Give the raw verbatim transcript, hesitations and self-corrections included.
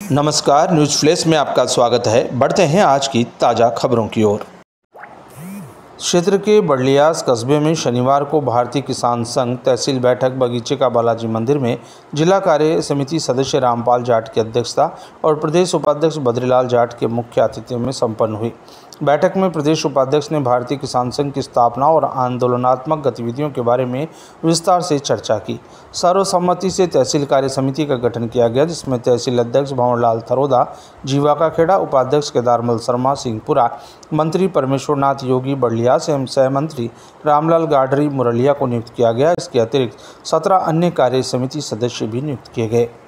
नमस्कार, news flash में आपका स्वागत है। बढ़ते हैं आज की ताज़ा खबरों की ओर। क्षेत्र के बड़लियास कस्बे में शनिवार को भारतीय किसान संघ तहसील बैठक बगीचे का बालाजी मंदिर में जिला कार्य समिति सदस्य रामपाल जाट की अध्यक्षता और प्रदेश उपाध्यक्ष बद्रीलाल जाट के मुख्य आतिथ्य में संपन्न हुई। बैठक में प्रदेश उपाध्यक्ष ने भारतीय किसान संघ की स्थापना और आंदोलनात्मक गतिविधियों के बारे में विस्तार से चर्चा की। सर्वसम्मति से तहसील कार्य समिति का गठन किया गया, जिसमें तहसील अध्यक्ष भंवरलाल थरोदा, जीवा खेड़ा, उपाध्यक्ष केदारमल शर्मा सिंहपुरा, मंत्री परमेश्वरनाथ योगी बड़लियास एवं सह मंत्री रामलाल गाडरी मुरलिया को नियुक्त किया गया। इसके अतिरिक्त सत्रह अन्य कार्य समिति सदस्य भी नियुक्त किए गए।